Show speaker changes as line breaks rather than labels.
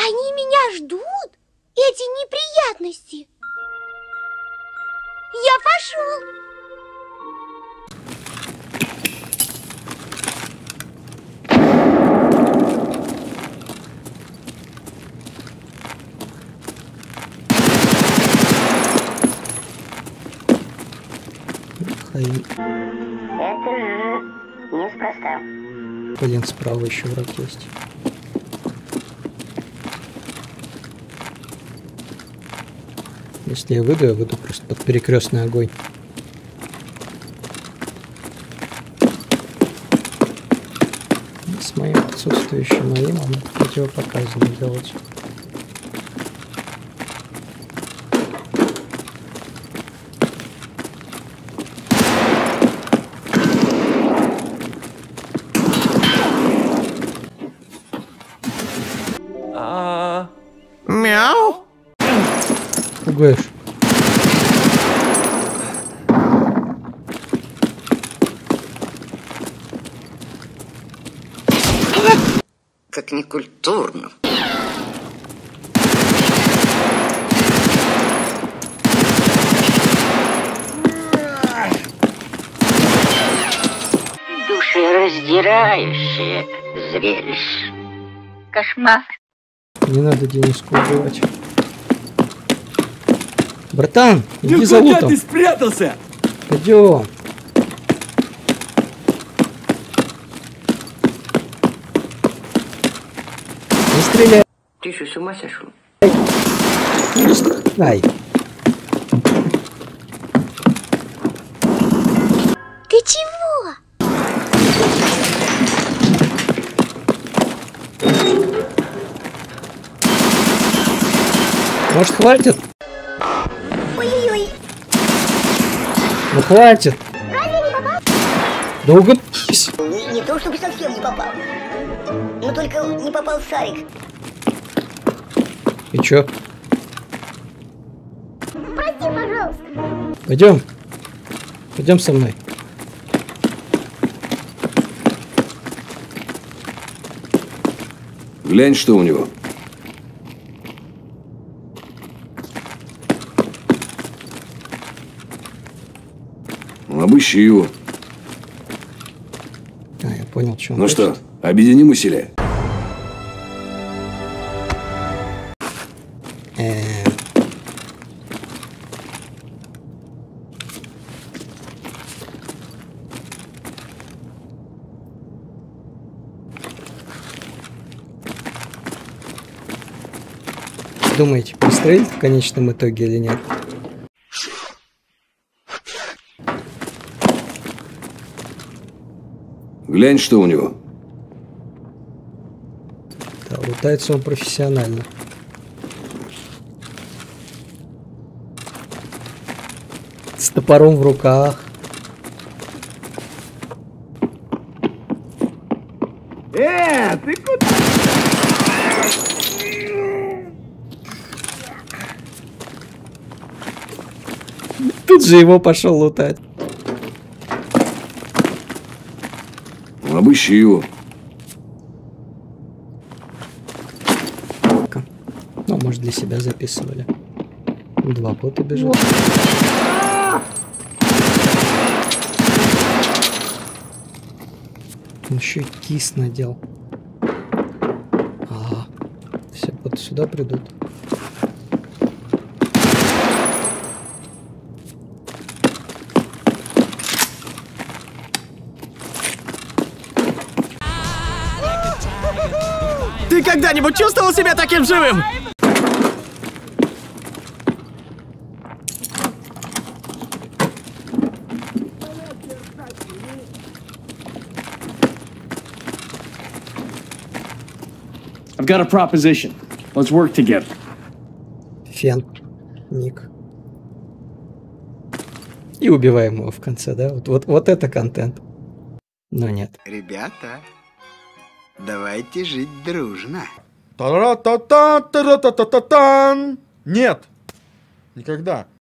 Они меня ждут? Эти неприятности? Я пошел.
Это же неспроста.
Блин, справа еще враг есть. Если я выйду просто под перекрестный огонь. С моим отсутствующим моим он противопоказано делать.
Мяу.
Пугаешь.
Как некультурно. Душераздирающее зрелище. Кошмар.
Не надо Дениску убивать. Братан, иди за лутом.
Ты спрятался?
Пойдем. Не стреляй.
Ты что, с ума сошел?
Не стреляй.
Ты чего?
Может, хватит?
Ой-ой-ой.
Ну хватит.
Разве не попал?
Да угодись.
Не то чтобы совсем не попал. Но только не попал в шарик.
И чё?
Прости, пожалуйста.
Пойдем. Пойдем со мной.
Глянь, что у него. Обыщи его.
А, я понял, что он
Ну
хочет.
что, объединим усилия?
Думаете, пристрелить в конечном итоге или нет?
Глянь, что у него.
Да, лутается он профессионально. С топором в руках.
Ты куда?
Тут же его пошел лутать.
Обыщи его.
Ну, может, для себя записывали. Два бота бежат. Он еще и кис надел. Ага. Все боты сюда придут.
Ты когда-нибудь чувствовал себя таким живым? I've got a proposition. Let's work together.
Фен. Ник. И убиваем его в конце, да? Вот это контент. Но нет.
Ребята, давайте жить дружно.
Та-ра-та-та-та-та-та-та-тан! Нет! Никогда.